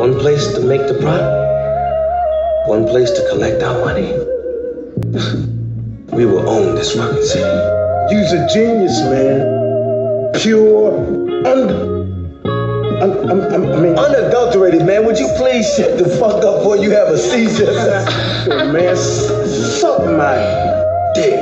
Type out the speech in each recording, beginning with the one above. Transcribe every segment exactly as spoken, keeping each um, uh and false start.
One place to make the product, one place to collect our money. We will own this fucking city. You's a genius, man. Pure, un... I, I, I mean... Unadulterated, man. Would you please shut the fuck up before you have a seizure? Man, suck my dick.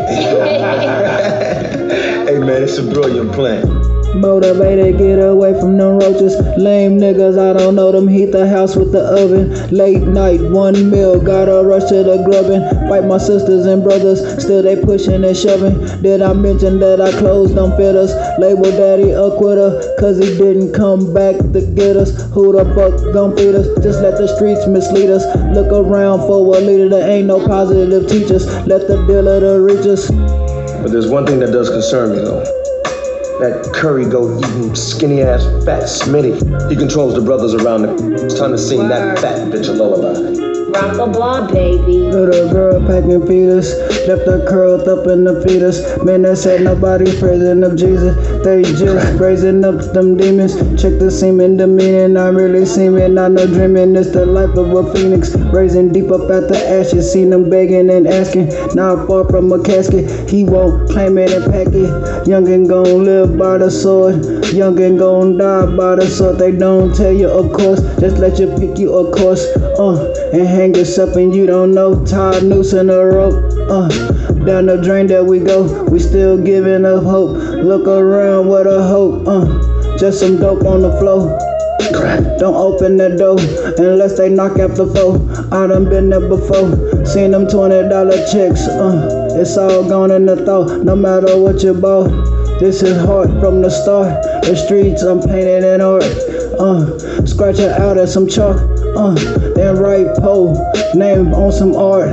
Hey, man, it's a brilliant plan. Motivated, get away from them roaches. Lame niggas, I don't know them. Heat the house with the oven. Late night, one meal, gotta rush to the grubbing. Fight my sisters and brothers, still they pushing and shoving. Did I mention that our clothes don't fit us? Label daddy a quitter, cause he didn't come back to get us. Who the fuck gon' feed us? Just let the streets mislead us. Look around for a leader, there ain't no positive teachers. Let the dealer to reach us. But there's one thing that does concern me, though. That curry goat eating skinny ass fat Smitty. He controls the brothers around the. It's time to sing that fat bitch a lullaby. Rock a ball, baby. Little girl packing fetus, left her curled up in the fetus. Man, that said nobody praising up Jesus. They just raising up them demons. Check the semen demeanor, not really seeming, not no dreaming. It's the life of a phoenix, raising deep up at the ashes. Seen them begging and asking, not far from a casket. He won't claim it and pack it. Youngin' gon' live by the sword, youngin' gon' die by the sword. They don't tell you, of course, just let you pick you a course. Uh, and hang yourself and you don't know. Tie a noose in a rope. Uh, down the drain that we go. We still giving up hope. Look around with a hope. Uh, just some dope on the floor. Don't open the door unless they knock out the foe. I done been there before. Seen them twenty dollar checks. Uh, it's all gone in the thought. No matter what you bought. This is hard from the start. The streets I'm painted in art. Uh, scratch it out at some chalk. Uh, then write Poe name on some art.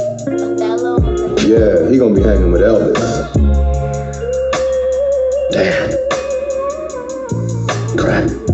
Yeah, he gonna be hanging with Elvis. Damn. Crack.